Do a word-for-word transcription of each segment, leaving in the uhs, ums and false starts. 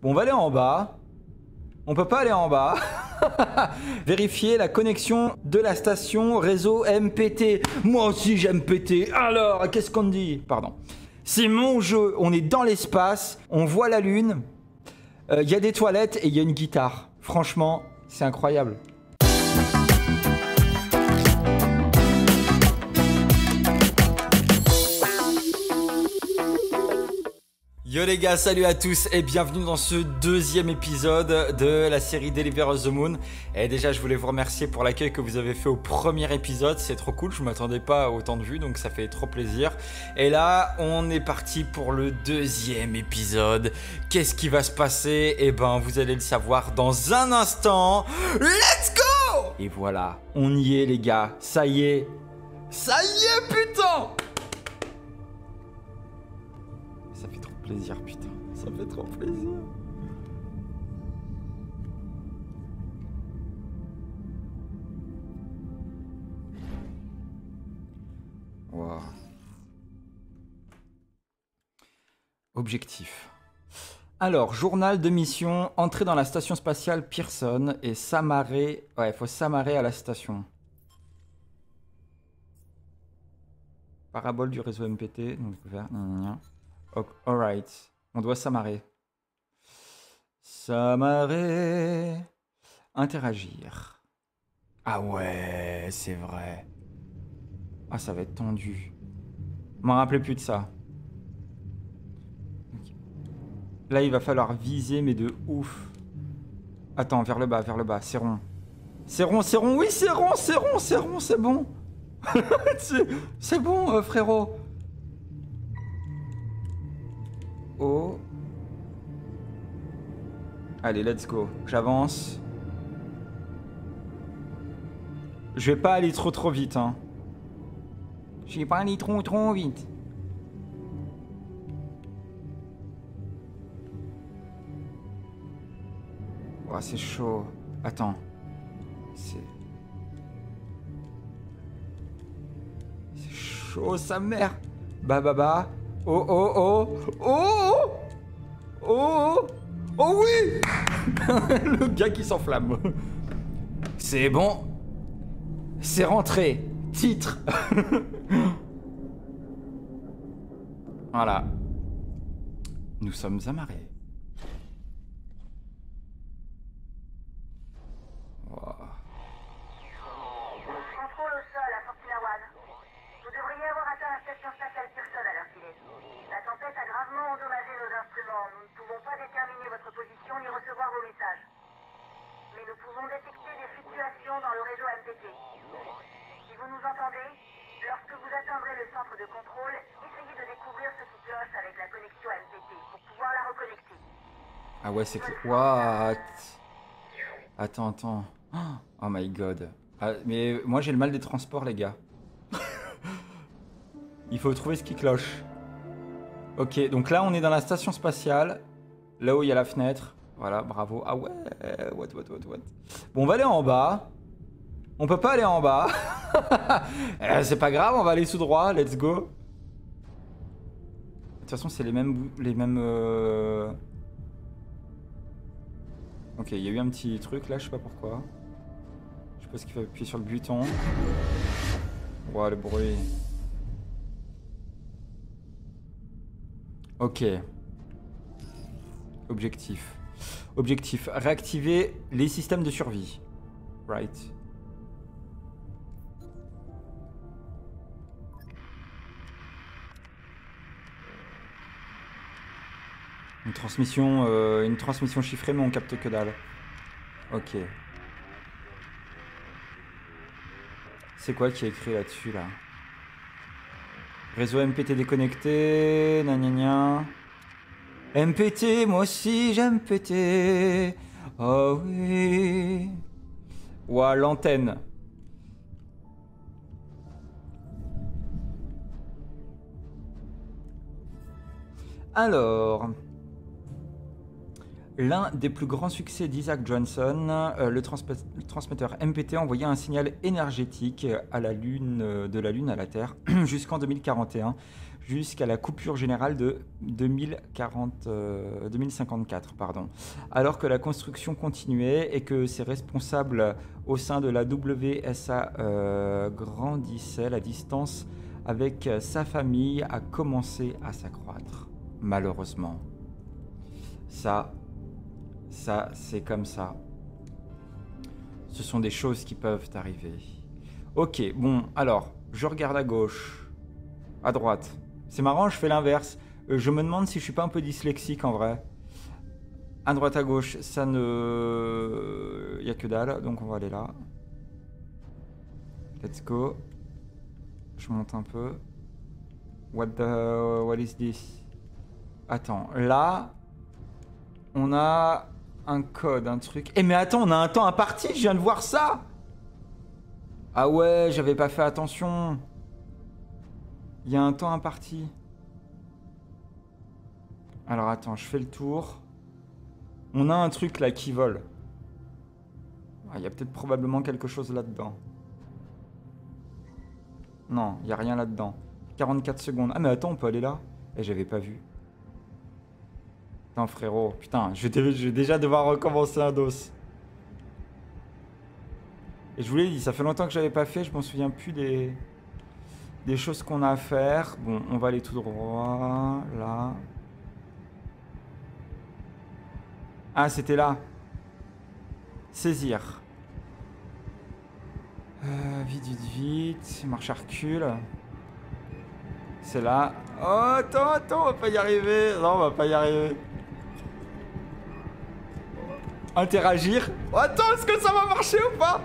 Bon, on va aller en bas. On peut pas aller en bas. Vérifier la connexion de la station réseau M P T. Moi aussi j'aime péter. Alors, qu'est-ce qu'on dit? Pardon. C'est mon jeu. On est dans l'espace. On voit la lune. Il euh, y a des toilettes et il y a une guitare. Franchement, c'est incroyable. Yo les gars, salut à tous et bienvenue dans ce deuxième épisode de la série Deliver Us the Moon. Et déjà, je voulais vous remercier pour l'accueil que vous avez fait au premier épisode, c'est trop cool, je ne m'attendais pas à autant de vues, donc ça fait trop plaisir. Et là, on est parti pour le deuxième épisode. Qu'est-ce qui va se passer? Eh ben, vous allez le savoir dans un instant. Let's go! Et voilà, on y est les gars, ça y est. Ça y est, putain! Ça fait trop plaisir, putain. Ça fait trop plaisir. Wow. Objectif. Alors, journal de mission. Entrer dans la station spatiale Pearson et s'amarrer. Ouais, il faut s'amarrer à la station. Parabole du réseau M P T. Donc, vers... Alright, on doit s'amarrer. S'amarrer. Interagir. Ah ouais, c'est vrai. Ah, ça va être tendu. Je m'en rappelais plus de ça. Okay. Là, il va falloir viser, mais de ouf. Attends, vers le bas, vers le bas. C'est rond. C'est rond, c'est rond. Oui, c'est rond, c'est rond, c'est rond, c'est bon. C'est bon, euh, frérot. Oh. Allez, let's go. J'avance. Je vais pas aller trop trop vite, hein. Je vais pas aller trop trop vite. Oh, c'est chaud. Attends. C'est... C'est chaud, sa mère. Bah bah bah. Oh oh oh oh oh oh oh oui. Le gars qui s'enflamme. C'est bon. C'est rentré. Titre. Voilà. Nous sommes amarrés. Wow. Contrôle au sol à Fortuna One. Vous devriez avoir atteint la station spatiale Pearson à l'heure qu'il est. La tempête a gravement endommagé nos instruments. Nous ne pouvons pas déterminer votre position ni recevoir vos messages. Mais nous pouvons détecter des fluctuations dans le réseau M P T. Si vous nous entendez, lorsque vous atteindrez le centre de contrôle, essayez de découvrir ce qui cloche avec la connexion M P T pour pouvoir la reconnecter. Ah ouais, c'est que... What? Attends, attends. Oh my god. Ah, mais moi j'ai le mal des transports, les gars. Il faut trouver ce qui cloche. Ok, donc là on est dans la station spatiale. Là où il y a la fenêtre. Voilà, bravo. Ah ouais, what, what, what, what. Bon, on va aller en bas. On peut pas aller en bas. C'est pas grave, on va aller tout droit. Let's go. De toute façon, c'est les mêmes... Les mêmes euh... Ok, il y a eu un petit truc là, je sais pas pourquoi. Je sais pas ce qu'il faut appuyer sur le bouton. Ouah, le bruit. Ok. Objectif. Objectif. Réactiver les systèmes de survie. Right. Une transmission, euh, une transmission chiffrée, mais on capte que dalle. Ok. C'est quoi qui est écrit là-dessus, là? Réseau M P T déconnecté, gna gna gna. M P T, moi aussi j'aime péter. Oh oui. Ouah, l'antenne. Alors... L'un des plus grands succès d'Isaac Johnson, euh, le, trans le transmetteur M P T envoyait un signal énergétique à la lune, euh, de la Lune à la Terre jusqu'en deux mille quarante et un. jusqu'à la coupure générale de deux mille quarante, euh, deux mille cinquante-quatre, pardon. Alors que la construction continuait et que ses responsables au sein de la W S A euh, grandissaient, la distance avec sa famille a commencé à s'accroître, malheureusement. Ça, ça, c'est comme ça. Ce sont des choses qui peuvent arriver. Ok, bon, alors, je regarde à gauche, à droite. C'est marrant, je fais l'inverse. Euh, je me demande si je suis pas un peu dyslexique en vrai. À droite, à gauche, ça ne... Il n'y a que dalle, donc on va aller là. Let's go. Je monte un peu. What the... What is this? Attends, là... On a un code, un truc... Eh mais attends, on a un temps imparti, je viens de voir ça. Ah ouais, j'avais pas fait attention. Il y a un temps imparti. Alors attends, je fais le tour. On a un truc là qui vole. Ah, il y a peut-être probablement quelque chose là-dedans. Non, il n'y a rien là-dedans. quarante-quatre secondes. Ah mais attends, on peut aller là. Eh, j'avais pas vu. Putain frérot, putain, je vais, je vais déjà devoir recommencer un dos. Et je vous l'ai dit, ça fait longtemps que je l'avais pas fait, je m'en souviens plus des, des choses qu'on a à faire. Bon, on va aller tout droit, là. Ah, c'était là. Saisir. Euh, vite, vite, vite. Marche à recul. C'est là. Oh, attends, attends, on va pas y arriver. Non, on va pas y arriver. Interagir. Oh, attends, est-ce que ça va marcher ou pas?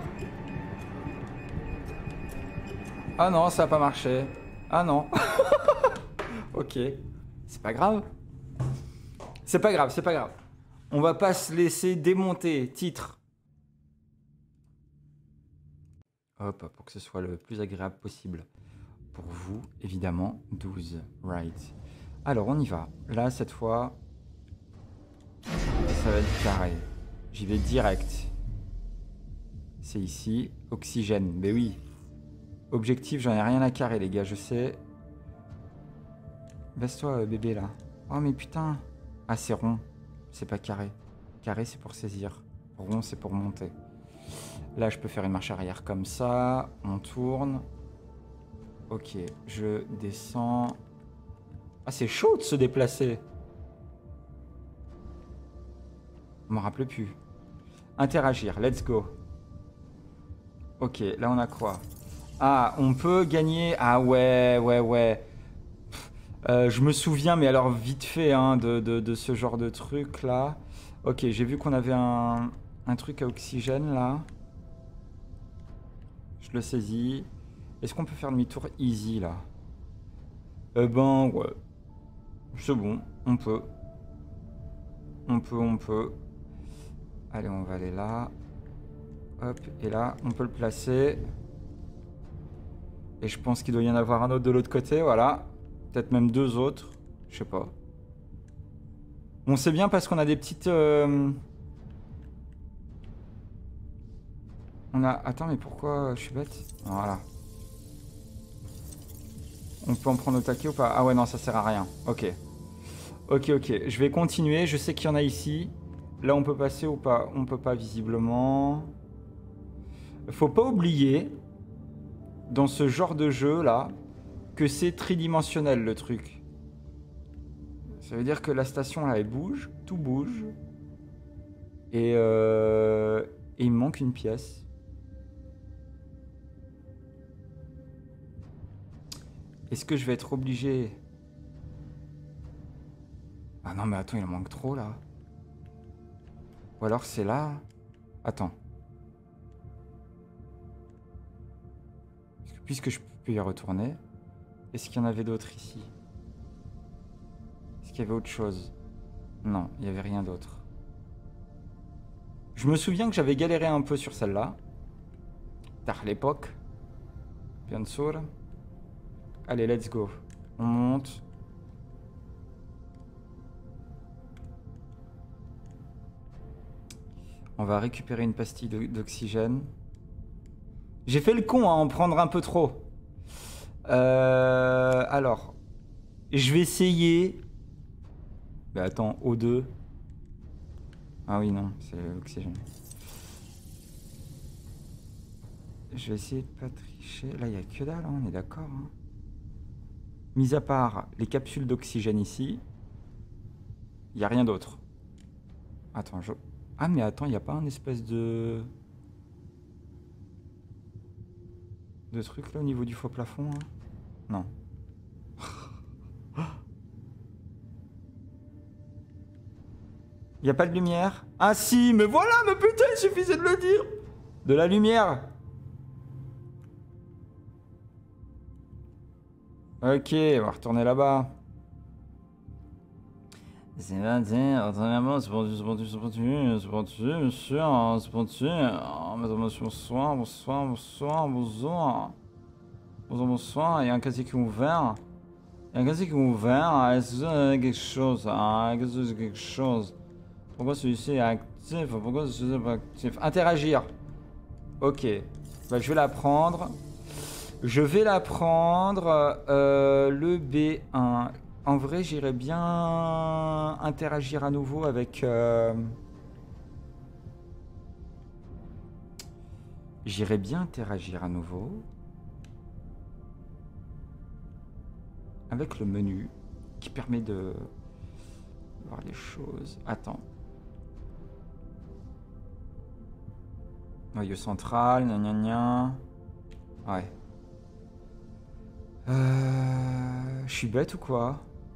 Ah non, ça n'a pas marché. Ah non. Ok. C'est pas grave. C'est pas grave, c'est pas grave. On va pas se laisser démonter. Titre. Hop, pour que ce soit le plus agréable possible. Pour vous, évidemment, douze. Right. Alors, on y va. Là, cette fois, ça va être carré. J'y vais direct. C'est ici. Oxygène. Ben oui. Objectif, j'en ai rien à carrer, les gars, je sais. Baisse-toi, bébé, là. Oh, mais putain. Ah, c'est rond. C'est pas carré. Carré, c'est pour saisir. Rond, c'est pour monter. Là, je peux faire une marche arrière comme ça. On tourne. Ok, je descends. Ah, c'est chaud de se déplacer. Je m'en rappelle plus. Interagir, let's go. Ok, là, on a quoi? Ah, on peut gagner... Ah ouais, ouais, ouais. Euh, je me souviens, mais alors vite fait, hein, de, de, de ce genre de truc, là. Ok, j'ai vu qu'on avait un, un truc à oxygène, là. Je le saisis. Est-ce qu'on peut faire demi-tour easy, là? Eh ben, ouais. C'est bon, on peut. On peut, on peut. Allez, on va aller là. Hop, et là, on peut le placer. Et je pense qu'il doit y en avoir un autre de l'autre côté, voilà. Peut-être même deux autres, je sais pas. On sait bien parce qu'on a des petites... Euh... On a... Attends, mais pourquoi je suis bête? Voilà. On peut en prendre au taquet ou pas? Ah ouais, non, ça sert à rien. Ok. Ok, ok. Je vais continuer. Je sais qu'il y en a ici. Là, on peut passer ou pas? On peut pas, visiblement. Faut pas oublier... dans ce genre de jeu là, que c'est tridimensionnel le truc. Ça veut dire que la station là elle bouge, tout bouge. Et, euh, et il me manque une pièce. Est-ce que je vais être obligé... Ah non mais attends, il en manque trop là. Ou alors c'est là... Attends. Puisque je peux y retourner, est-ce qu'il y en avait d'autres ici? Est-ce qu'il y avait autre chose? Non, il n'y avait rien d'autre. Je me souviens que j'avais galéré un peu sur celle-là. Tard l'époque. Bien sûr. Allez, let's go. On monte. On va récupérer une pastille d'oxygène. J'ai fait le con à en prendre un peu trop. Euh, alors, Je vais essayer... Bah attends, O deux. Ah oui, non, c'est l'oxygène. Je vais essayer de pas tricher. Là, il n'y a que dalle, hein, on est d'accord. Hein. Mis à part les capsules d'oxygène ici, il n'y a rien d'autre. Attends, je... Ah, mais attends, il n'y a pas un espèce de... de truc là au niveau du faux plafond hein. Non. Il n'y a pas de lumière? Ah si, mais voilà, mais putain, il suffisait de le dire. De la lumière. Ok, on va retourner là-bas. C'est parti, entraînement, c'est parti, c'est parti, c'est parti, c'est parti, monsieur, c'est parti. Bonsoir, bonsoir, bonsoir, bonsoir. Bonsoir, bonsoir, il y a un casier qui est ouvert. Il y a un casier qui est ouvert, est-ce que vous avez quelque chose? Est-ce que vous avez quelque chose? Pourquoi celui-ci est actif? Pourquoi celui-ci n'est pas actif? Interagir. Ok, bah, je vais la prendre. Je vais la prendre, euh, le B un. En vrai, j'irais bien interagir à nouveau avec... Euh... J'irais bien interagir à nouveau avec le menu qui permet de voir les choses. Attends. Noyau central, gna gna gna. Ouais. Euh... Je suis bête ou quoi?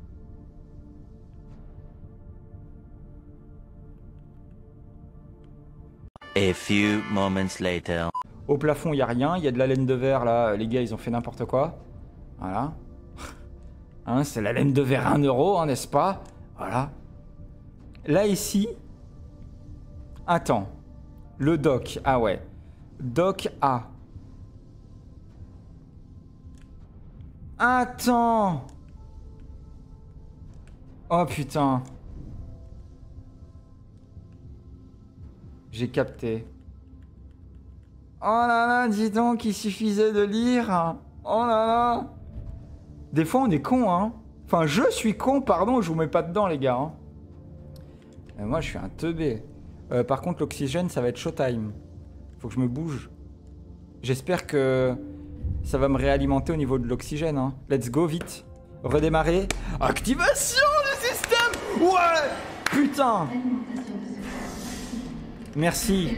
A few moments later. Au plafond, il n'y a rien. Il y a de la laine de verre, là. Les gars, ils ont fait n'importe quoi. Voilà. Hein, c'est la laine de verre un euro, hein, n'est-ce pas? Voilà. Là, ici... Attends. Le doc. Ah ouais. Doc A. Attends. Oh, putain. J'ai capté. Oh là là, dis donc, il suffisait de lire. Oh là là. Des fois, on est con, hein. Enfin, je suis con, pardon, je vous mets pas dedans, les gars. Hein. Euh, moi, je suis un teubé. Euh, par contre, l'oxygène, ça va être showtime. Faut que je me bouge. J'espère que ça va me réalimenter au niveau de l'oxygène. Hein. Let's go, vite. Redémarrer. Activation du système. Ouais. Putain. Merci.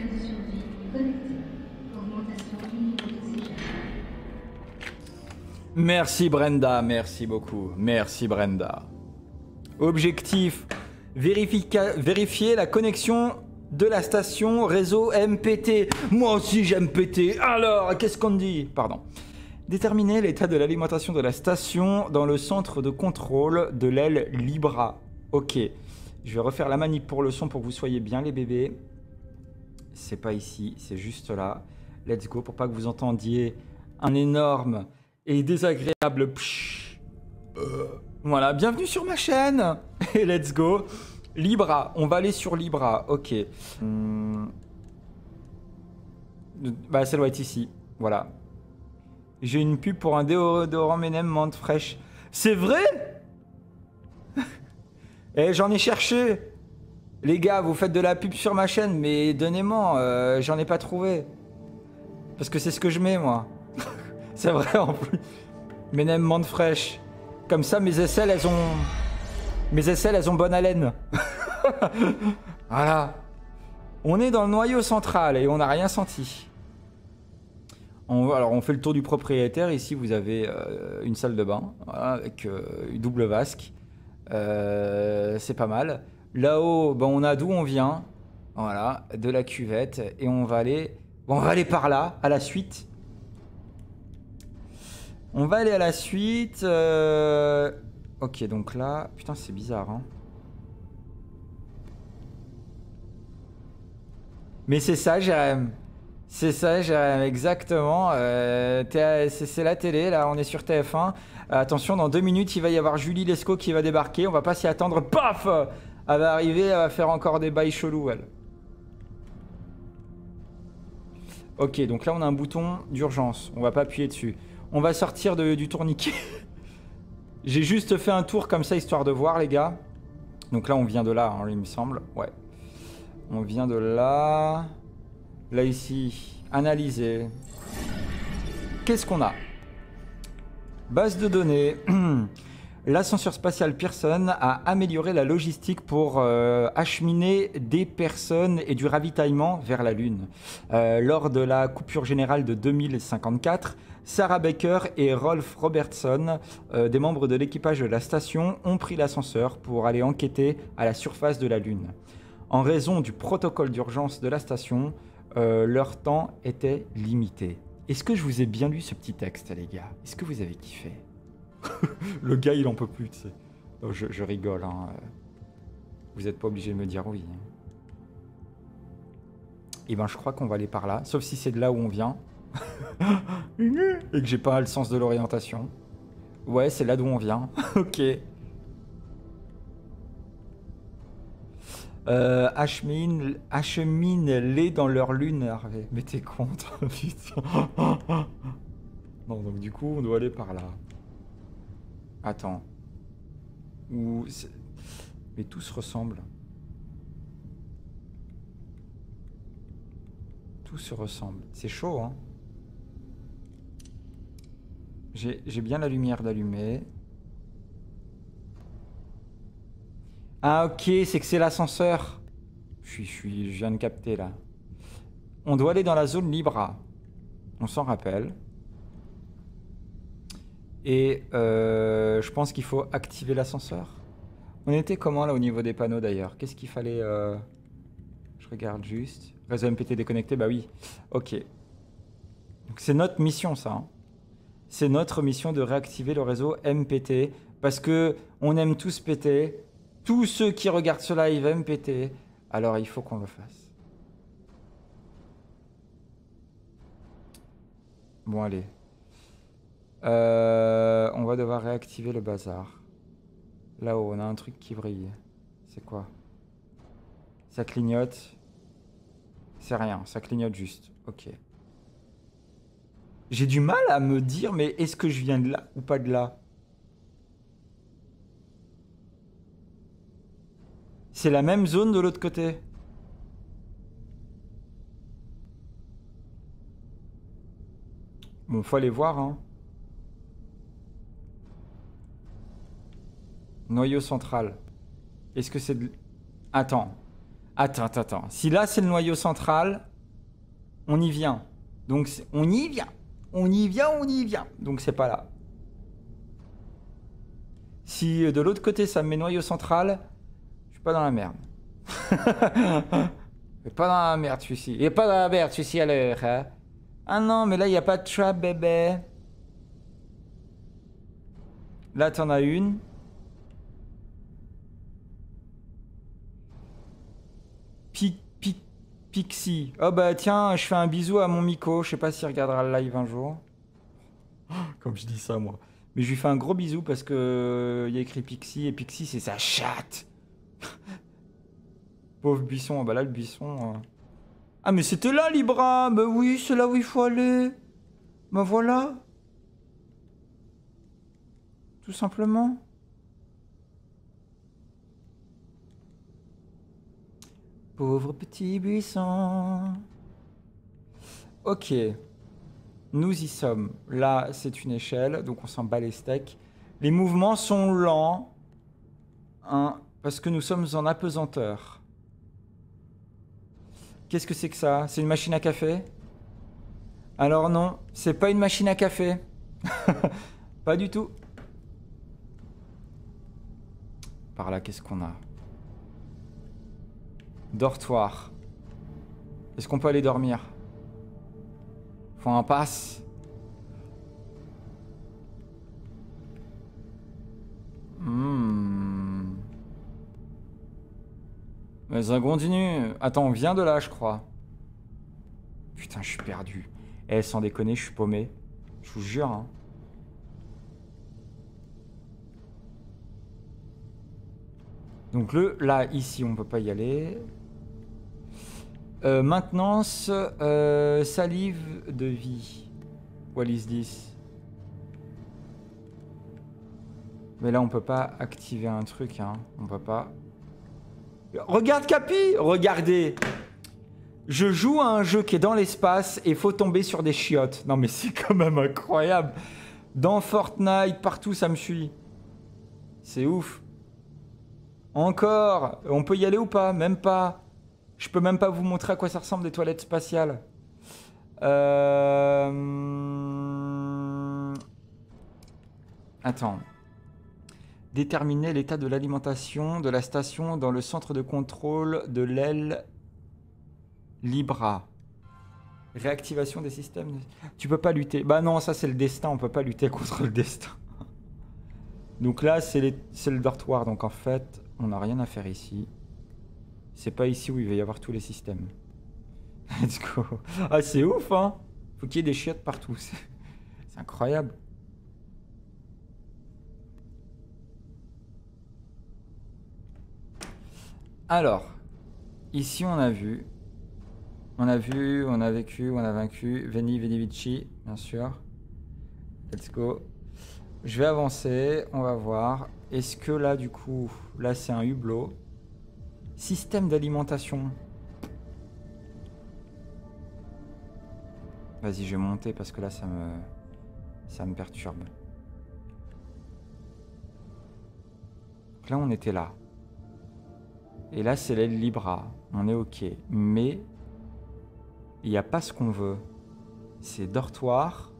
Merci Brenda, merci beaucoup. Merci Brenda. Objectif, vérifier la connexion de la station réseau M P T. Moi aussi j'aime P T. Alors, qu'est-ce qu'on dit? Pardon. Déterminer l'état de l'alimentation de la station dans le centre de contrôle de l'aile Libra. Ok. Je vais refaire la manip pour le son pour que vous soyez bien les bébés. C'est pas ici, c'est juste là. Let's go pour pas que vous entendiez un énorme et désagréable psh. Euh, voilà, bienvenue sur ma chaîne. Et let's go. Libra, on va aller sur Libra, ok. Hum. Bah ça doit être ici, voilà. J'ai une pub pour un déodorant Menem menthe fraîche. C'est vrai? Eh, j'en ai cherché. Les gars, vous faites de la pub sur ma chaîne, mais donnez-moi, euh, j'en ai pas trouvé. Parce que c'est ce que je mets, moi. C'est vrai, en plus. Menem menthe fraîche. Comme ça, mes aisselles, elles ont... Mes aisselles, elles ont bonne haleine. Voilà. On est dans le noyau central et on n'a rien senti. On, alors, on fait le tour du propriétaire. Ici, vous avez euh, une salle de bain, voilà, avec euh, une double vasque. Euh, c'est pas mal. Là-haut, ben, on a d'où on vient. Voilà, de la cuvette. Et on va aller... Bon, on va aller par là, à la suite. On va aller à la suite. Euh... Ok, donc là... Putain, c'est bizarre, hein. Mais c'est ça, Jérém. C'est ça, Jérém, exactement. Euh, c'est la télé, là, on est sur T F un. Euh, attention, dans deux minutes, il va y avoir Julie Lescaut qui va débarquer. On va pas s'y attendre. Paf! Elle va arriver, elle va faire encore des bails chelous, elle. Ok, donc là, on a un bouton d'urgence. On va pas appuyer dessus. On va sortir de, du tourniquet. J'ai juste fait un tour comme ça, histoire de voir, les gars. Donc là, on vient de là, hein, il me semble. Ouais. On vient de là. Là, ici. Analyser. Qu'est-ce qu'on a? Base de données. L'ascenseur spatial Pearson a amélioré la logistique pour euh, acheminer des personnes et du ravitaillement vers la Lune. Euh, lors de la coupure générale de deux mille cinquante-quatre, Sarah Baker et Rolf Robertson, euh, des membres de l'équipage de la station, ont pris l'ascenseur pour aller enquêter à la surface de la Lune. En raison du protocole d'urgence de la station, euh, leur temps était limité. Est-ce que je vous ai bien lu ce petit texte, les gars? Est-ce que vous avez kiffé? Le gars, il en peut plus, tu sais. Non, je, je rigole, hein. Vous n'êtes pas obligé de me dire oui. Et ben, je crois qu'on va aller par là, sauf si c'est de là où on vient. Et que j'ai pas le sens de l'orientation. Ouais, c'est là d'où on vient. Ok. Euh, achemine, achemine-les dans leur lune, Harvey. Mais t'es contre, putain. Non, donc du coup, on doit aller par là. Attends. Ou... Mais tout se ressemble. Tout se ressemble. C'est chaud, hein. J'ai bien la lumière d'allumer. Ah, ok, c'est que c'est l'ascenseur. Je suis, je suis, je viens de capter, là. On doit aller dans la zone Libra. On s'en rappelle. Et euh, je pense qu'il faut activer l'ascenseur. On était comment là au niveau des panneaux d'ailleurs? Qu'est-ce qu'il fallait euh... Je regarde juste. Réseau M P T déconnecté, bah oui. Ok. Donc c'est notre mission ça. Hein. C'est notre mission de réactiver le réseau M P T. Parce que on aime tous péter. Tous ceux qui regardent ce live aiment péter. Alors il faut qu'on le fasse. Bon allez. Euh, on va devoir réactiver le bazar. Là-haut, on a un truc qui brille. C'est quoi? Ça clignote. C'est rien, ça clignote juste. Ok. J'ai du mal à me dire, mais est-ce que je viens de là ou pas de là? C'est la même zone de l'autre côté. Bon, faut aller voir, hein. Noyau central. Est-ce que c'est de... Attends. Attends, attends, attends. Si là, c'est le noyau central, on y vient. Donc, on y vient. On y vient, on y vient. Donc, c'est pas là. Si de l'autre côté, ça me met noyau central, je suis pas dans la merde. Je suis pas dans la merde, celui-ci. Il est pas dans la merde, celui-ci, à l'heure. Hein. Ah non, mais là, il n'y a pas de trap, bébé. Là, t'en as une. Pic, pic, Pixie. Oh bah tiens, je fais un bisou à mon Miko. Je sais pas s'il regardera le live un jour. Comme je dis ça, moi. Mais je lui fais un gros bisou parce que il y a écrit Pixie et Pixie, c'est sa chatte. Pauvre buisson. Ah bah là, le buisson... Euh... Ah mais c'était là, Libra. Bah oui, c'est là où il faut aller. Bah voilà. Tout simplement. Pauvre petit buisson. Ok. Nous y sommes. Là, c'est une échelle, donc on s'en bat les steaks. Les mouvements sont lents. Hein, parce que nous sommes en apesanteur. Qu'est-ce que c'est que ça? C'est une machine à café? Alors non, c'est pas une machine à café. Pas du tout. Par là, qu'est-ce qu'on a? Dortoir. Est-ce qu'on peut aller dormir? Faut un pass. Hmm. Mais ça continue. Attends, on vient de là, je crois. Putain, je suis perdu. Eh, sans déconner, je suis paumé. Je vous jure, hein. Donc le, là, ici, on peut pas y aller. Euh, maintenance, euh, salive de vie. What is this? Mais là, on peut pas activer un truc, hein. On peut pas... Regarde Capi! Regardez! Je joue à un jeu qui est dans l'espace et faut tomber sur des chiottes. Non mais c'est quand même incroyable. Dans Fortnite, partout ça me suit. C'est ouf. Encore! On peut y aller ou pas? Même pas. Je peux même pas vous montrer à quoi ça ressemble des toilettes spatiales. Euh... Attends. Déterminer l'état de l'alimentation de la station dans le centre de contrôle de l'aile Libra. Réactivation des systèmes. Tu peux pas lutter. Bah non, ça c'est le destin. On peut pas lutter contre le destin. Donc là, c'est les... le dortoir. Donc en fait, on n'a rien à faire ici. C'est pas ici où il va y avoir tous les systèmes. Let's go. Ah, c'est ouf, hein. Faut qu'il y ait des chiottes partout. C'est incroyable. Alors, ici on a vu. On a vu, on a vécu, on a vaincu. Veni, Veni, Vici, bien sûr. Let's go. Je vais avancer, on va voir. Est-ce que là, du coup, là c'est un hublot. Système d'alimentation. Vas-y, je vais monter parce que là, ça me, ça me perturbe. Donc là, on était là. Et là, c'est l'aile Libra. On est OK. Mais il n'y a pas ce qu'on veut. C'est dortoir.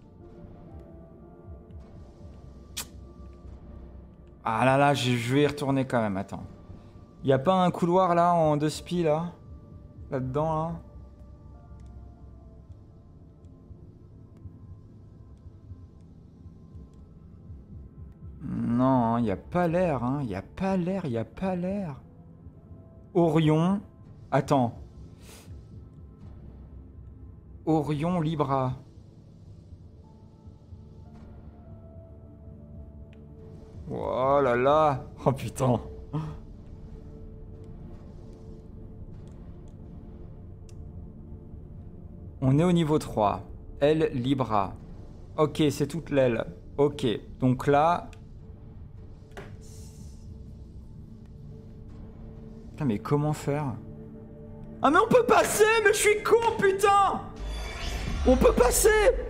Ah là là, je vais y retourner quand même. Attends. Il n'y a pas un couloir là en deux spi là? Là-dedans là? Non, il n'y a pas l'air. Hein. Il n'y a pas l'air, il n'y a pas l'air. Orion. Attends. Orion Libra. Oh là là. Oh putain. On est au niveau trois. Aile Libra. Ok, c'est toute l'aile. Ok. Donc là... Putain, mais comment faire? Ah mais on peut passer. Mais je suis con, putain. On peut passer.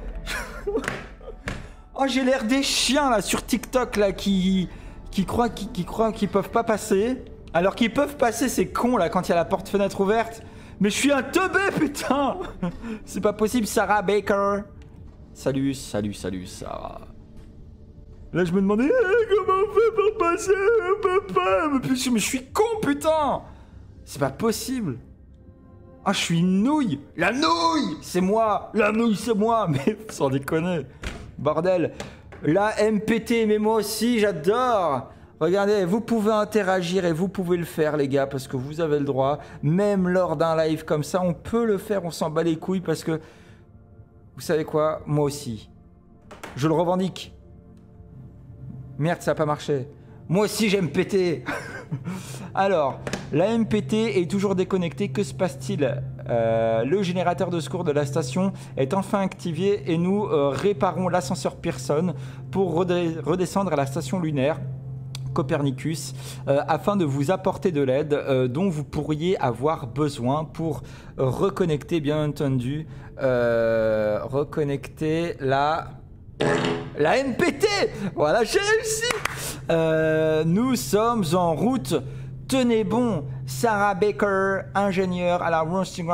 Oh, j'ai l'air des chiens là sur TikTok là qui qui croient qui, qui croient qu'ils peuvent pas passer, alors qu'ils peuvent passer. C'est con là quand il y a la porte-fenêtre ouverte. Mais je suis un teubé, putain. C'est pas possible. Sarah Baker. Salut, salut, salut Sarah. Là je me demandais eh, comment on fait pour passer. On peut pas. Mais je suis con, putain. C'est pas possible. Ah, je suis une nouille. La nouille, c'est moi. La nouille, c'est moi. Mais sans déconner. Bordel. La M P T, mais moi aussi, j'adore. Regardez, vous pouvez interagir et vous pouvez le faire, les gars, parce que vous avez le droit. Même lors d'un live comme ça, on peut le faire. On s'en bat les couilles parce que... Vous savez quoi? Moi aussi. Je le revendique. Merde, ça n'a pas marché. Moi aussi, j'aime péter. Alors, la M P T est toujours déconnectée. Que se passe-t-il? euh, Le générateur de secours de la station est enfin activé et nous euh, réparons l'ascenseur Pearson pour redé redescendre à la station lunaire Copernicus euh, afin de vous apporter de l'aide euh, dont vous pourriez avoir besoin pour reconnecter, bien entendu, euh, reconnecter la... La M P T. Voilà, j'ai réussi. euh, Nous sommes en route. Tenez bon. Sarah Baker, ingénieure à la Roasting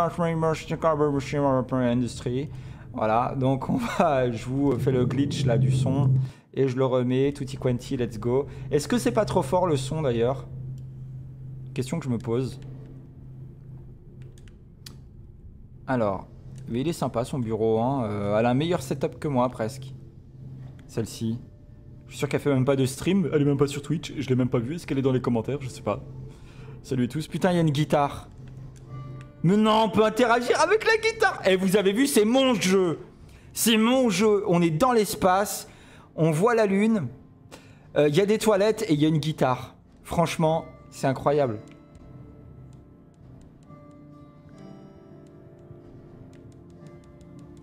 Industry. Voilà, donc on va... Je vous fais le glitch là du son. Et je le remets, tutti quanti, let's go. Est-ce que c'est pas trop fort le son d'ailleurs? Question que je me pose. Alors, mais il est sympa son bureau, hein. euh, elle a un meilleur setup que moi presque. Celle-ci. Je suis sûr qu'elle fait même pas de stream, elle est même pas sur Twitch, je l'ai même pas vue, est-ce qu'elle est dans les commentaires? Je sais pas. Salut à tous, putain il y a une guitare. Mais non, on peut interagir avec la guitare. Et vous avez vu, c'est mon jeu. C'est mon jeu, on est dans l'espace, on voit la lune, il euh, y a des toilettes et il y a une guitare. Franchement, c'est incroyable.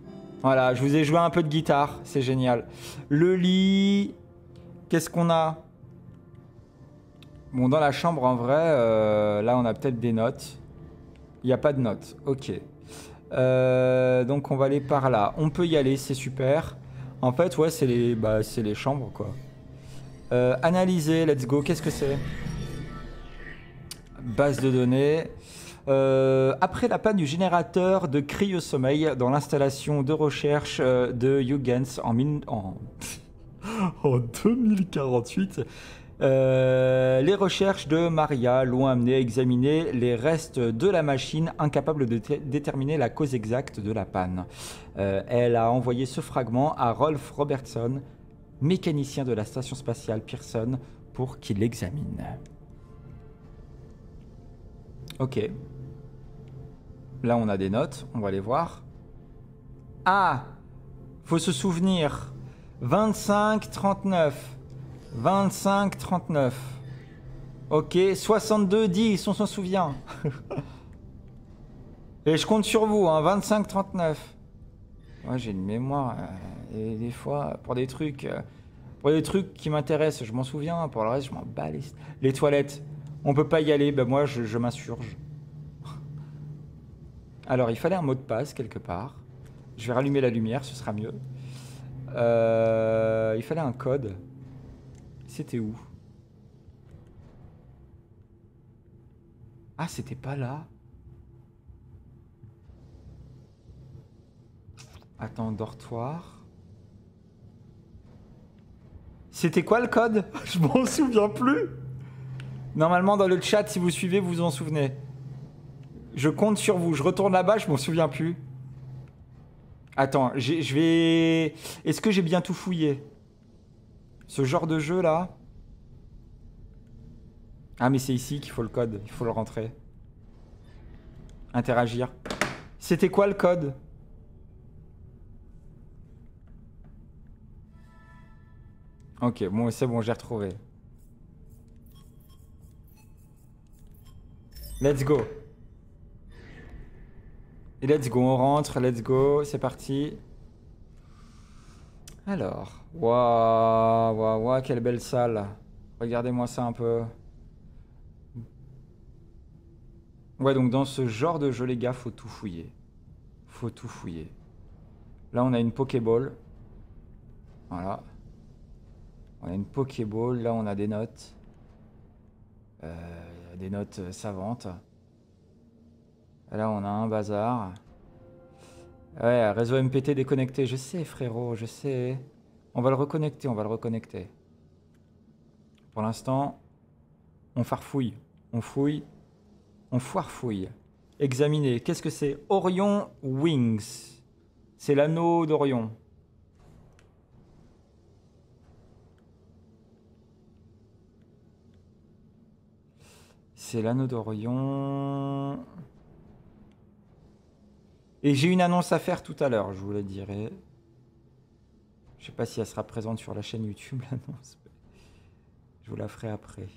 Voilà, je vous ai joué un peu de guitare, c'est génial. Le lit, qu'est-ce qu'on a? Bon, dans la chambre, en vrai, euh, là, on a peut-être des notes. Il n'y a pas de notes. Ok. Euh, donc, on va aller par là. On peut y aller, c'est super. En fait, ouais, c'est les, bah, c'est les chambres, quoi. Euh, analyser, let's go. Qu'est-ce que c'est? Base de données. Euh, après la panne du générateur de cryo-sommeil dans l'installation de recherche euh, de Huygens en, mille- en... en deux mille quarante-huit, euh, les recherches de Maria l'ont amené à examiner les restes de la machine, incapable de dé- déterminer la cause exacte de la panne. Euh, elle a envoyé ce fragment à Rolf Robertson, mécanicien de la station spatiale Pearson, pour qu'il l'examine. Ok. Là, on a des notes, on va les voir. Ah, faut se souvenir. vingt-cinq trente-neuf. vingt-cinq trente-neuf. Ok, soixante-deux dix, on s'en souvient. Et je compte sur vous, hein, vingt-cinq trente-neuf. Moi, j'ai une mémoire. Euh, et des fois, pour des trucs, euh, pour des trucs qui m'intéressent, je m'en souviens. Pour le reste, je m'en bats les... Les toilettes, on peut pas y aller. Ben moi, je, je m'insurge. Alors, il fallait un mot de passe quelque part. Je vais rallumer la lumière, ce sera mieux. Euh, il fallait un code. C'était où? Ah, c'était pas là. Attends, dortoir. C'était quoi le code? Je m'en souviens plus. Normalement, dans le chat, si vous suivez, vous vous en souvenez. Je compte sur vous. Je retourne là-bas, je m'en souviens plus. Attends, j'ai- je vais... Est-ce que j'ai bien tout fouillé? Ce genre de jeu, là? Ah, mais c'est ici qu'il faut le code. Il faut le rentrer. Interagir. C'était quoi le code? Ok, bon, c'est bon, j'ai retrouvé. Let's go. Et let's go, on rentre, let's go, c'est parti. Alors, waouh, waouh, waouh, quelle belle salle. Regardez-moi ça un peu. Ouais, donc dans ce genre de jeu, les gars, faut tout fouiller. Faut tout fouiller. Là, on a une Pokéball. Voilà. On a une Pokéball, là, on a des notes. Euh, des notes euh, savantes. Là, on a un bazar. Ouais, réseau M P T déconnecté. Je sais, frérot, je sais. On va le reconnecter, on va le reconnecter. Pour l'instant, on farfouille. On fouille. On foirefouille. Examiner. Qu'est-ce que c'est? Orion Wings. C'est l'anneau d'Orion. C'est l'anneau d'Orion. Et j'ai une annonce à faire tout à l'heure, je vous la dirai. Je sais pas si elle sera présente sur la chaîne YouTube, l'annonce. Je vous la ferai après.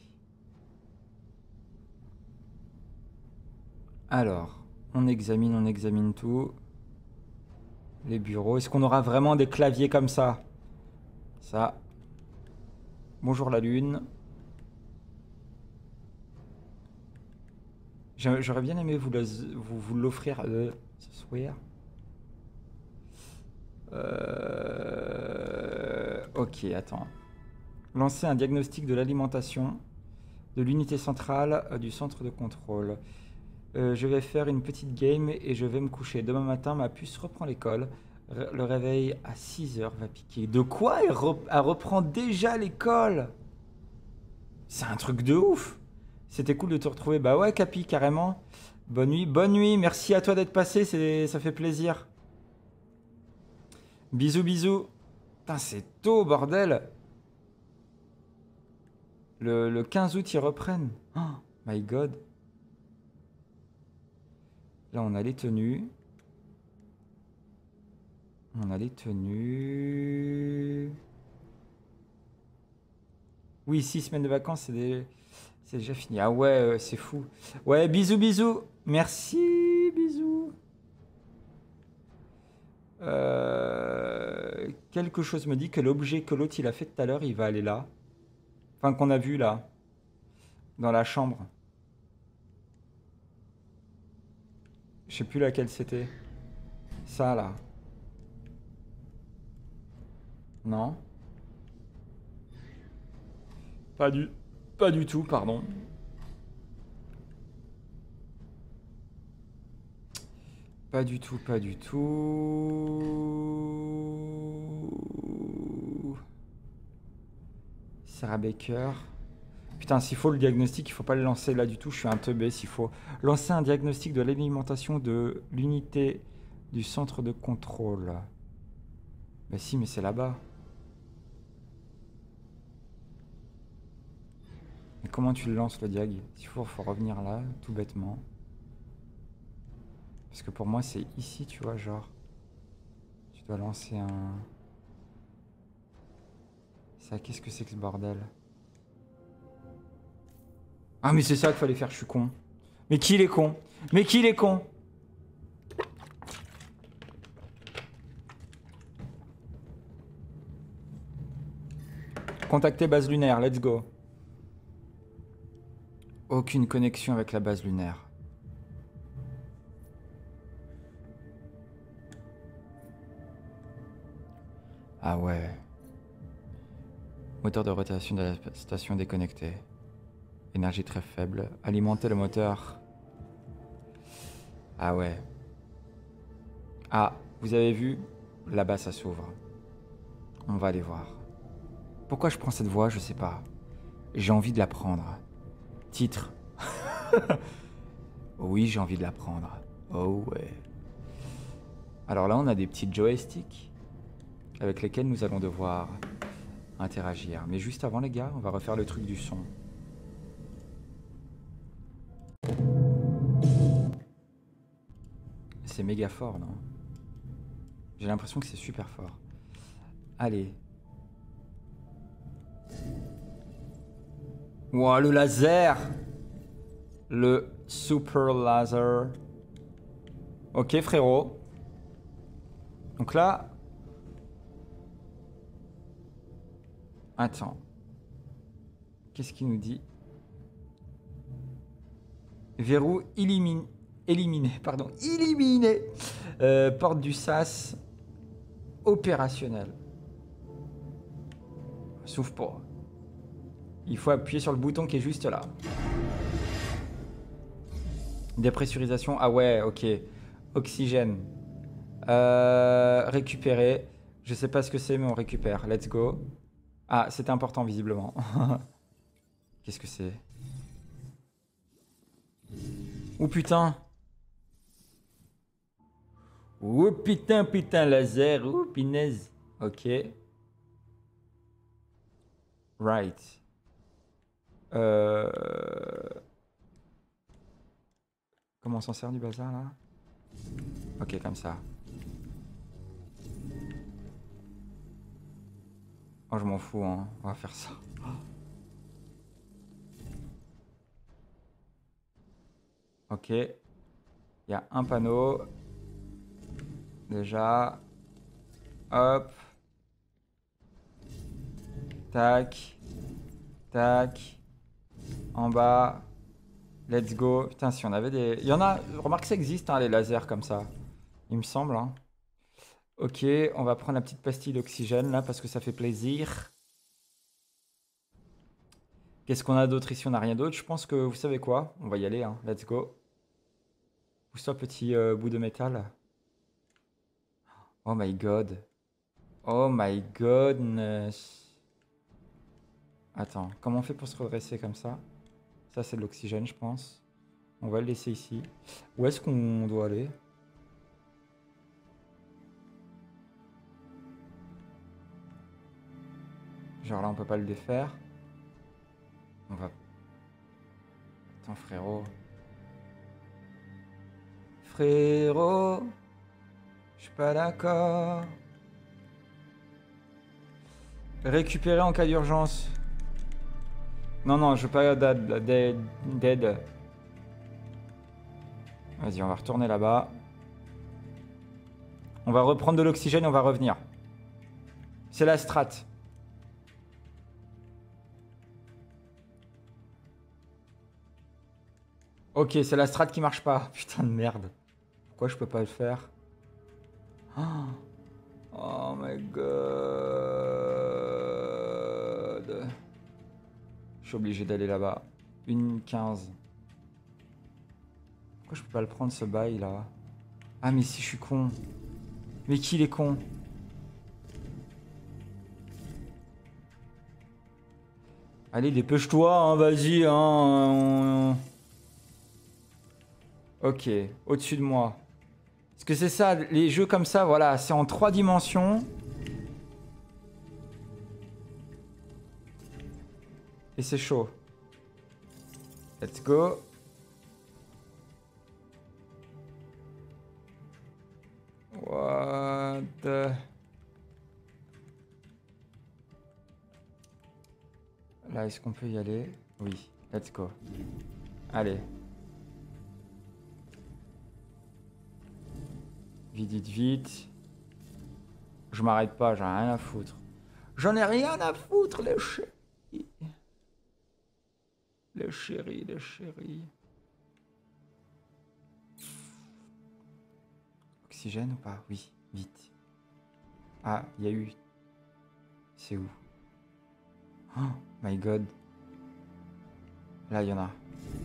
Alors, on examine, on examine tout. Les bureaux. Est-ce qu'on aura vraiment des claviers comme ça? Ça. Bonjour la lune. J'aurais bien aimé vous vous, vous l'offrir euh, ce soir. Euh... Ok, attends. Lancer un diagnostic de l'alimentation de l'unité centrale euh, du centre de contrôle. Euh, je vais faire une petite game et je vais me coucher. Demain matin, ma puce reprend l'école. Re- Le réveil à six heures va piquer. De quoi? Elle, re- elle reprend déjà l'école? C'est un truc de ouf. C'était cool de te retrouver. Bah ouais, Capi, carrément. Bonne nuit, bonne nuit. Merci à toi d'être passé, c'est... ça fait plaisir. Bisous, bisous. Putain, c'est tôt, bordel. Le, le quinze août, ils reprennent. Oh, my God. Là, on a les tenues. On a les tenues. Oui, six semaines de vacances, c'est des... c'est déjà fini. Ah ouais, euh, c'est fou. Ouais, bisous, bisous. Merci, bisous. Euh, quelque chose me dit que l'objet que l'autre il a fait tout à l'heure, il va aller là. Enfin, qu'on a vu là. Dans la chambre. Je sais plus laquelle c'était. Ça, là. Non. Pas du... Pas du tout, pardon. Pas du tout, pas du tout. Sarah Baker. Putain, s'il faut le diagnostic, il faut pas le lancer là du tout. Je suis un teubé s'il faut. Lancer un diagnostic de l'alimentation de l'unité du centre de contrôle. Bah si, mais c'est là-bas. Mais comment tu le lances le diag? S'il faut, faut revenir là, tout bêtement. Parce que pour moi, c'est ici, tu vois, genre... Tu dois lancer un... Ça, qu'est-ce que c'est que ce bordel? Ah, mais c'est ça qu'il fallait faire, je suis con. Mais qui il est con? Mais qui il est con? Contacter base lunaire, let's go. Aucune connexion avec la base lunaire. Ah ouais. Moteur de rotation de la station déconnecté. Énergie très faible. Alimenter le moteur. Ah ouais. Ah, vous avez vu? Là-bas, ça s'ouvre. On va aller voir. Pourquoi je prends cette voie? Je sais pas. J'ai envie de la prendre. Titre. Oui, j'ai envie de la prendre. Oh ouais. Alors là, on a des petits joysticks avec lesquels nous allons devoir interagir. Mais juste avant, les gars, on va refaire le truc du son. C'est méga fort, non? J'ai l'impression que c'est super fort. Allez. Wow, le laser! Le super laser. Ok, frérot. Donc là... Attends. Qu'est-ce qu'il nous dit? Verrou éliminé. Éliminé, pardon. Éliminé. Euh, porte du sas opérationnel. S'ouvre pas. Il faut appuyer sur le bouton qui est juste là. Dépressurisation. Ah ouais, ok. Oxygène. Euh, récupérer. Je sais pas ce que c'est, mais on récupère. Let's go. Ah, c'était important, visiblement. Qu'est-ce que c'est? Oh putain. Oh putain, putain, laser. Oh pinaise. Ok. Right. Euh... Comment on s'en sert du bazar là? Ok, comme ça. Oh, je m'en fous, hein. On va faire ça. Ok. Il y a un panneau. Déjà. Hop. Tac. Tac. En bas. Let's go. Putain, si on avait des... Il y en a... Remarque, ça existe, hein, les lasers comme ça. Il me semble, hein. Ok, on va prendre la petite pastille d'oxygène, là, parce que ça fait plaisir. Qu'est-ce qu'on a d'autre ici? On n'a rien d'autre. Je pense que... Vous savez quoi? On va y aller, hein. Let's go. Pousse-toi, petit euh, bout de métal. Oh my god. Oh my godness. Attends, comment on fait pour se redresser comme ça? Ça, c'est de l'oxygène, je pense. On va le laisser ici. Où est-ce qu'on doit aller? Genre là, on peut pas le défaire. On va... Attends, frérot. Frérot. Je suis pas d'accord. Récupérer en cas d'urgence. Non, non, je veux pas d'aide. Vas-y, on va retourner là-bas. On va reprendre de l'oxygène et on va revenir. C'est la strat. Ok, c'est la strat qui marche pas. Putain de merde. Pourquoi je peux pas le faire? Oh, oh my god. Je suis obligé d'aller là-bas. une quinze. Pourquoi je peux pas le prendre ce bail là? Ah mais si je suis con. Mais qui il est con? Allez, dépêche-toi, hein, vas-y. Hein, on... Ok, au-dessus de moi. Parce que c'est ça, les jeux comme ça, voilà, c'est en trois dimensions. Et c'est chaud. Let's go. What the... Là, est-ce qu'on peut y aller? Oui, let's go. Allez. Vite, vite, vite. Je m'arrête pas, j'en ai rien à foutre. J'en ai rien à foutre, les chéris. Les chéris, les chéris. Oxygène ou pas? Oui, vite. Ah, il y a eu... C'est où? Oh my god. Là, il y en a.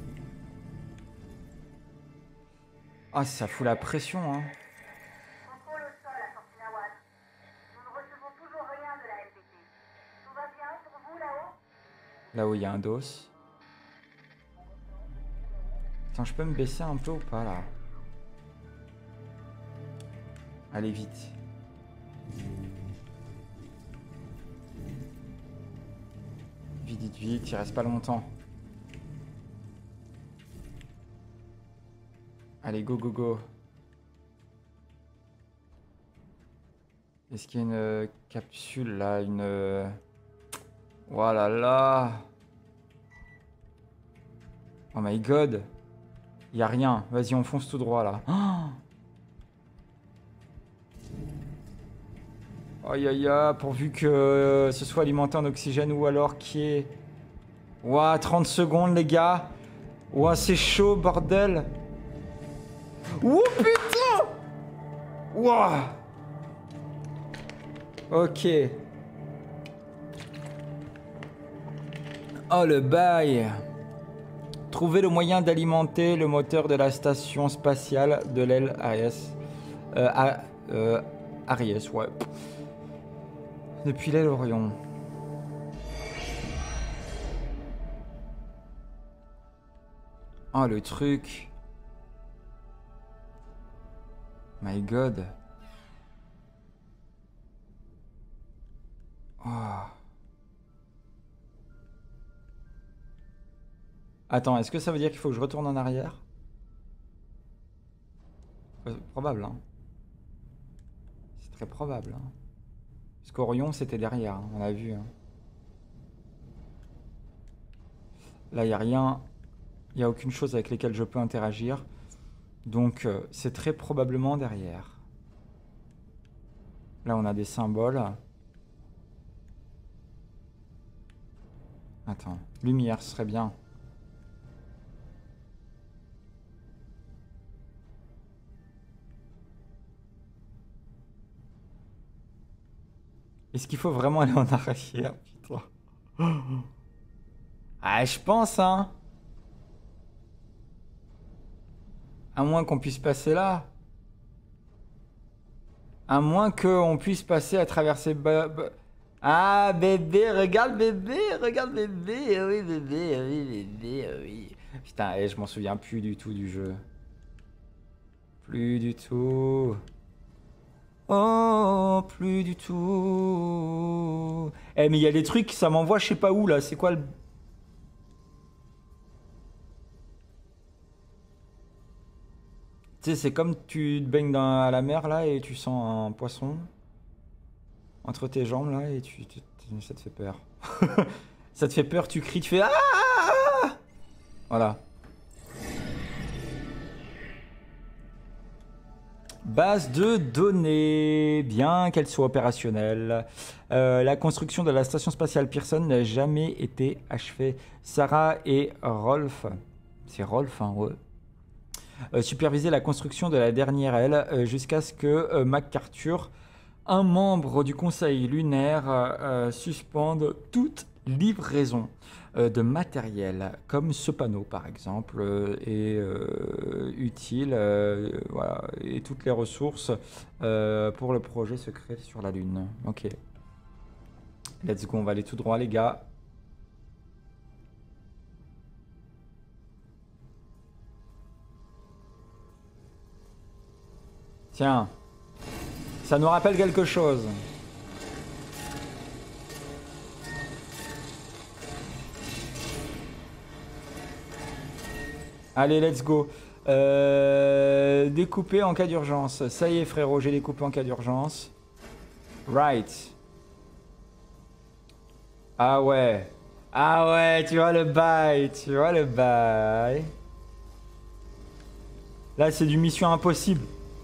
Ah, ça fout la pression, hein. Contrôle au sol à Fortuna One. Nous ne recevons toujours rien de la L P T. Tout va bien pour vous là-haut? Là où il y a un dos. Attends, je peux me baisser un peu ou pas, là? Allez, vite. Vite, vite, vite, il reste pas longtemps. Allez, go, go, go. Est-ce qu'il y a une euh, capsule, là? Une... Euh... Oh là là. Oh my god. Il n'y a rien. Vas-y, on fonce tout droit, là. Oh, aïe aïe aïe, pourvu que euh, ce soit alimenté en oxygène ou alors qu'il y ait... Ouah, trente secondes les gars. Ouah, c'est chaud, bordel. Ouh, putain. Ouah. Ok. Oh, le bail. Trouver le moyen d'alimenter le moteur de la station spatiale de l'aile Ariès. Euh, à, euh, Ariès, ouais. Depuis l'aile Orion. Oh, le truc. My god. Oh. Attends, est-ce que ça veut dire qu'il faut que je retourne en arrière? euh, Probable, hein. C'est très probable, hein. Parce qu'Orion, c'était derrière, hein, on a vu. Hein. Là, il n'y a rien. Il n'y a aucune chose avec lesquelles je peux interagir. Donc, euh, c'est très probablement derrière. Là, on a des symboles. Attends, lumière, ce serait bien. Est-ce qu'il faut vraiment aller en arrière? Putain. Ah, je pense, hein. À moins qu'on puisse passer là. À moins qu'on puisse passer à travers ces... Ah, bébé, regarde bébé, regarde bébé. Oui, bébé, oui, bébé, oui. Putain, eh, je m'en souviens plus du tout du jeu. Plus du tout. Oh, plus du tout. Eh, mais il y a des trucs, ça m'envoie je sais pas où, là. C'est quoi le... Tu sais, c'est comme tu te baignes dans à la mer, là, et tu sens un poisson entre tes jambes, là, et tu, tu, tu ça te fait peur. Ça te fait peur, tu cries, tu fais... Ah! Voilà. Base de données, bien qu'elle soit opérationnelle. Euh, la construction de la station spatiale Pearson n'a jamais été achevée. Sarah et Rolf, c'est Rolf, hein, ouais. Euh, superviser la construction de la dernière aile euh, jusqu'à ce que euh, MacArthur, un membre du conseil lunaire, euh, suspende toute livraison euh, de matériel, comme ce panneau par exemple, euh, est euh, utile, euh, voilà, et toutes les ressources euh, pour le projet secret sur la Lune. Ok. Let's go, on va aller tout droit les gars. Tiens, ça nous rappelle quelque chose. Allez, let's go. Euh, découper en cas d'urgence. Ça y est, frérot, j'ai découpé en cas d'urgence. Right. Ah ouais. Ah ouais, tu vois le bail. Tu vois le bail. Là, c'est du mission impossible.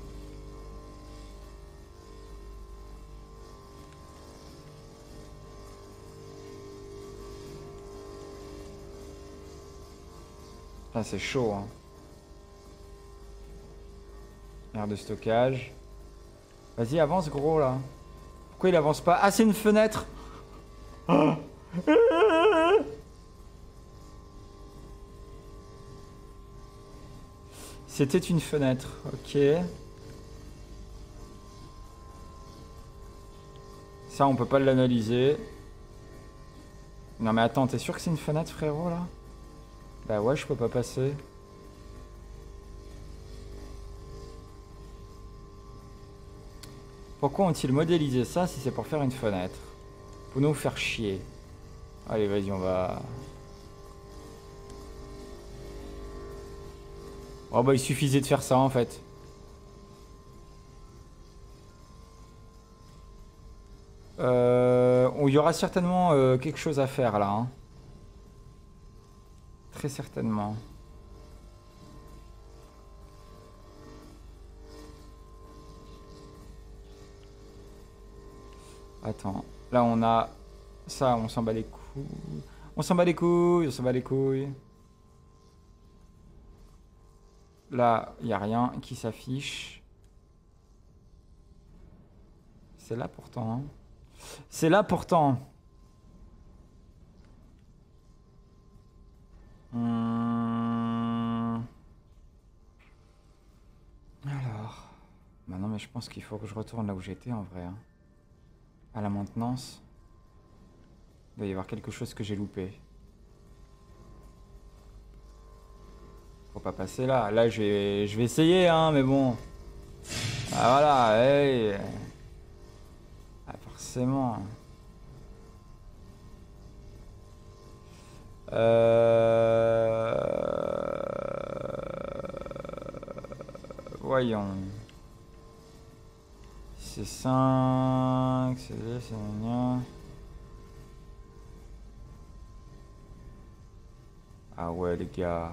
Ah, c'est chaud, hein. Aire de stockage. Vas-y, avance, gros, là. Pourquoi il avance pas? Ah, c'est une fenêtre. Oh. C'était une fenêtre, ok. Ça, on peut pas l'analyser. Non, mais attends, t'es sûr que c'est une fenêtre, frérot, là? Bah ouais, je peux pas passer. Pourquoi ont-ils modélisé ça si c'est pour faire une fenêtre? Pour nous faire chier. Allez, vas-y, on va... Oh bah il suffisait de faire ça en fait. Euh, il y aura certainement euh, quelque chose à faire là. Hein. Très certainement. Attends, là on a ça, on s'en bat les couilles. On s'en bat les couilles, on s'en bat les couilles. Là, il n'y a rien qui s'affiche. C'est là pourtant. Hein. C'est là pourtant. Hum... Alors. Bah non, mais je pense qu'il faut que je retourne là où j'étais en vrai. Hein. À la maintenance. Il doit y avoir quelque chose que j'ai loupé. Faut pas passer là. Là, je vais, je vais essayer, hein, mais bon. Ah, voilà, hey. Ah, forcément. Euh... Voyons. C'est cinq, c'est deux, c'est rien. Ah ouais, les gars.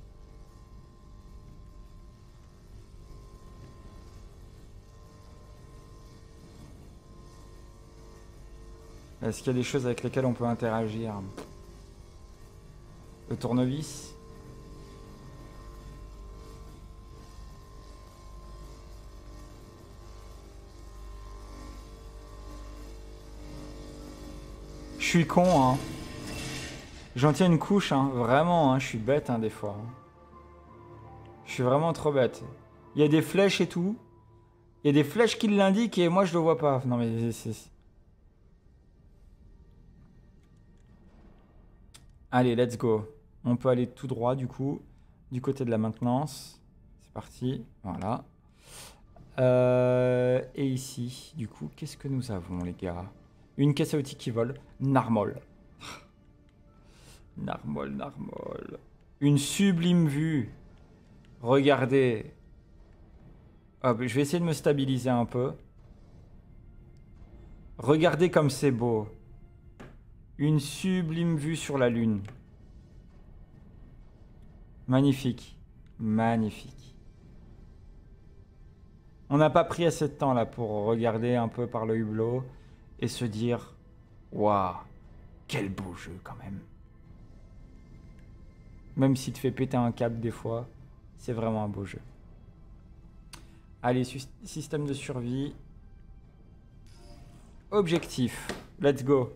Est-ce qu'il y a des choses avec lesquelles on peut interagir? Le tournevis? Je suis con, hein. J'en tiens une couche, hein. Vraiment, hein. Je suis bête, hein, des fois. Je suis vraiment trop bête. Il y a des flèches et tout. Il y a des flèches qui l'indiquent et moi, je le vois pas. Non, mais c'est... Allez, let's go. On peut aller tout droit, du coup, du côté de la maintenance. C'est parti. Voilà. Euh, et ici, du coup, qu'est-ce que nous avons, les gars? Une caisse à outils qui vole. Narmol. Narmol, narmol. Une sublime vue. Regardez. Hop, je vais essayer de me stabiliser un peu. Regardez comme c'est beau. Une sublime vue sur la Lune. Magnifique. Magnifique. On n'a pas pris assez de temps là pour regarder un peu par le hublot et se dire waouh, quel beau jeu quand même. Même s'il te fait péter un câble des fois, C'est vraiment un beau jeu. Allez, système de survie. Objectif. Let's go.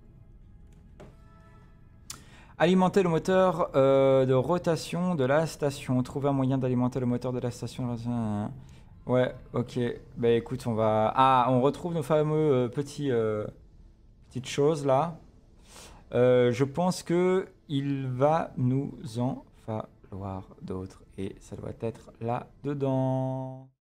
Alimenter le moteur euh, de rotation de la station. Trouver un moyen d'alimenter le moteur de la station. Ouais, ok. Bah écoute, on va... Ah, on retrouve nos fameux euh, petits, euh, petites choses là. Euh, je pense que il va nous en falloir d'autres. Et ça doit être là dedans.